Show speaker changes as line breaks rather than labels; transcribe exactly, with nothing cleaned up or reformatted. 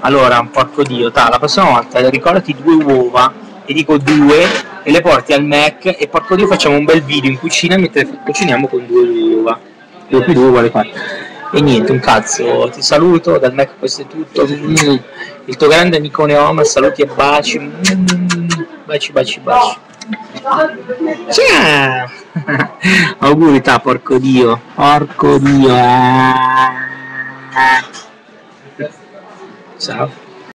Allora, porco dio, ta, la prossima volta ricordati due uova, ti dico due, e le porti al Mac e porco dio facciamo un bel video in cucina mentre cuciniamo con due uova. due più due uguale quattro. E niente, un cazzo, ti saluto, dal Mac questo è tutto. Mm. Il tuo grande amico Neoma, saluti e baci. Mm. Baci, baci, baci. Ciao! Auguri, ta, porco dio. Porco dio. Ciao.